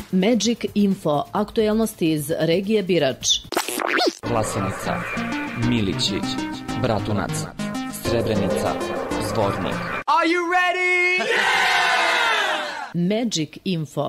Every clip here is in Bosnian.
Magic Info, aktuelnosti iz regije Birač. Vlasenica, Milići, Bratunac, Srebrenica, Zvornik. Are you ready? Yeah! Magic Info.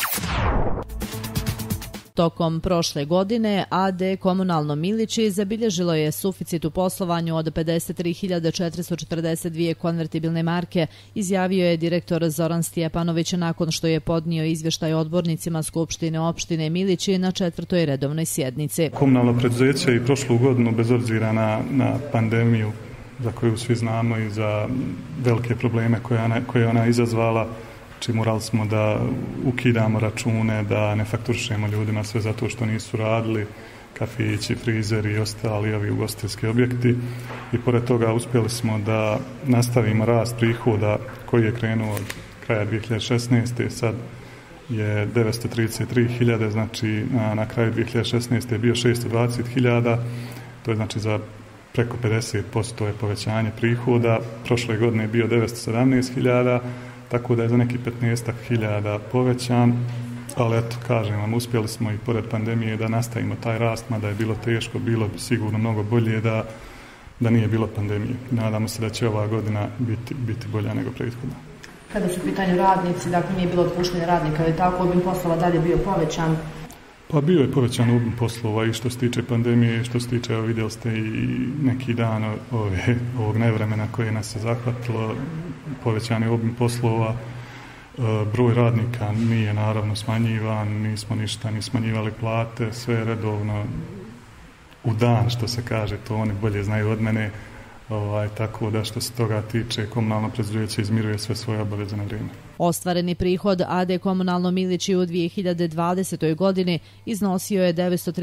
Tokom prošle godine AD Komunalno Milići zabilježilo je suficit u poslovanju od 53.442 konvertibilne marke, izjavio je direktor Zoran Stjepanović nakon što je podnio izvještaj odbornicima Skupštine opštine Milići na 4. redovnoj sjednici. Komunalno preduzeće i prošlu godinu, bez obzira na pandemiju za koju svi znamo i za velike probleme koje ona izazvala, morali smo da ukidamo račune, da ne fakturišemo ljudima sve zato što nisu radili, kafići, frizeri i ostali ovi ugostiteljski objekti. I pored toga uspjeli smo da nastavimo rast prihoda koji je krenuo od kraja 2016. Sad je 933.000, znači na kraju 2016. je bio 620.000, to je znači za preko 50% je povećanje prihoda. Prošle godine je bio 917.000, tako da je za neki 15.000 povećan, ali eto, kažem vam, uspjeli smo i pored pandemije da nastavimo taj rast, mada je bilo teško, bilo bi sigurno mnogo bolje da nije bilo pandemije. Nadamo se da će ova godina biti bolja nego prethodna. Kada su u pitanju radnici, dakle nije bilo otpuštanja radnika, je tako obim poslova dalje bio povećan? Pa bio je povećan obim poslova i što se tiče pandemije, što se tiče, evo vidjeli ste i neki dan ovog nevremena koje nas je zahvatilo, povećan je obim poslova, broj radnika nije naravno smanjivan, nismo ništa ni smanjivali plate, sve je redovno u dan, što se kaže, to oni bolje znaju od mene, tako da što se toga tiče komunalno preduzeće izmiruje sve svoje obaveze na vrijeme. Ostvareni prihod AD Komunalno Milići u 2020. godini iznosio je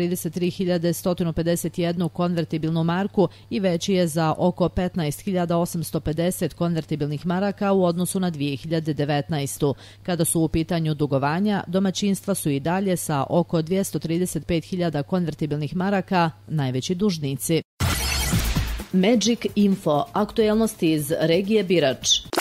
933.151 konvertibilnu marku i veći je za oko 15.850 konvertibilnih maraka u odnosu na 2019. Kada su u pitanju dugovanja, domaćinstva su i dalje sa oko 235.000 konvertibilnih maraka najveći dužnici. Magic Info, aktuelnosti iz regije Birač.